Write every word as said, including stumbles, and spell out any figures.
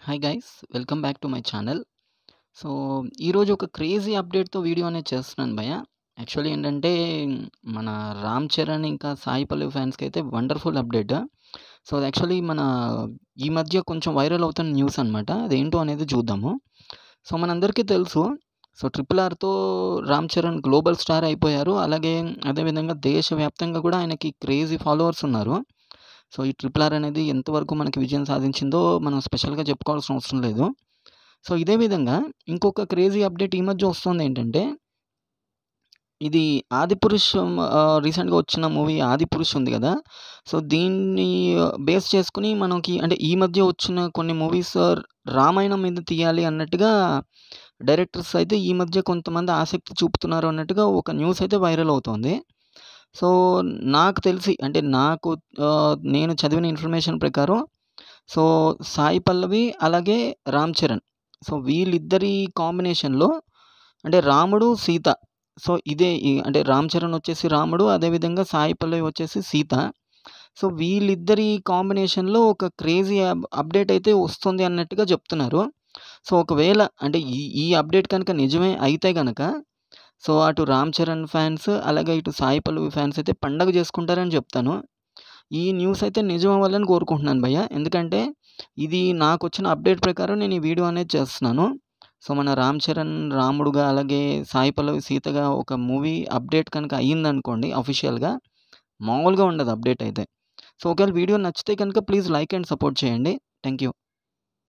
Hi guys, welcome back to my channel. So, ఈరోజు ఒక crazy అప్డేట్‌తో video అనేది చేస్తున్నాను భయ్య. యాక్చువల్లీ ఏంటంటే, మన 'రామ్ చరణ్' ఇంకా 'సాయి పల్లవి' ఫ్యాన్స్‌కైతే వండర్‌ఫుల్ అప్డేట్. సో, అది యాక్చువల్లీ మన ఈ మధ్య కొంచెం వైరల్ అవుతున్న న్యూస్ అనమాట. అదేంటో అనేది చూద్దాము. సో, మనందరికీ తెలుసు. సో, 'ట్రిపుల్ ఆర్'తో 'రామ్ చరణ్' గ్లోబల్ స్టార్ అయిపోయారు. అలాగే అదేవిధంగా దేశవ్యాప్తంగా కూడా ఆయనకి క్రేజీ ఫాలోవర్స్ ఉన్నారు. సో, ఈ 'ట్రిపుల్ ఆర్' అనేది ఎంతవరకు మనకి విజయం సాధించిందో మనం స్పెషల్‌గా చెప్పుకోవాల్సిన అవసరం లేదు. సో, ఇదే విధంగా ఇంకొక క్రేజీ అప్డేట్ ఈ మధ్య వస్తుందేంటంటే, ఇది 'ఆదిపురుష్' ఆహ్, రీసెంట్‌గా వచ్చిన మూవీ 'ఆదిపురుష్' ఉంది గదా! సో, దీన్ని బేస్ చేసుకొని మనకి అంటే ఈ మధ్య వచ్చిన కొన్ని మూవీస్ రామాయణం మీద తీయాలి అన్నట్టుగా డైరెక్టర్స్ అయితే ఈ మధ్య కొంతమంది ఆసక్తి చూపుతున్నారు అన్నట్టుగా ఒక న్యూస్ అయితే వైరల్ అవుతోంది. సో, నాకు తెలిసి అంటే నాకు ఆహ్, నేను చదివిన ఇన్ఫర్మేషన్ ప్రకారం సో, 'సాయి పల్లవి' అలాగే 'రామ్ చరణ్' సో, వీళ్ళిద్దరి కాంబినేషన్‌లో అంటే రాముడు, సీత సో, ఇదే ఈ అంటే 'రామ్ చరణ్' వచ్చేసి రాముడు, అదేవిధంగా 'సాయి పల్లవి' వచ్చేసి సీత. సో, వీళ్ళిద్దరి కాంబినేషన్‌లో ఒక క్రేజీ అబ్ అప్డేట్ అయితే వస్తుంది అన్నట్టుగా చెప్తున్నారు. సో, ఒకవేళ అంటే ఈ ఈ అప్డేట్ కనుక నిజమే అయితే గనక సో, అటు 'రామ్ చరణ్' ఫ్యాన్స్ అలాగే ఇటు 'సాయి పల్లవి' ఫ్యాన్స్ అయితే పండగ చేసుకుంటారని చెప్తాను. ఈ న్యూస్ అయితే నిజం అవ్వాలని కోరుకుంటున్నాను భయ్య. ఎందుకంటే ఇది నాకొచ్చిన అప్డేట్ ప్రకారం నేను ఈ వీడియో అనేది చేస్తున్నాను. సో, మన 'రామ్ చరణ్' రాముడుగా అలాగే 'సాయి పల్లవి' సీతగా ఒక మూవీ అప్డేట్ కనుక అయ్యిందనుకోండి అఫీషియల్‌గా మామూలుగా ఉండదు అప్డేట్ అయితే. సో, ఒకవేళ వీడియో నచ్చితే కనుక ప్లీజ్ లైక్ అండ్ సపోర్ట్ చేయండి. Thank you.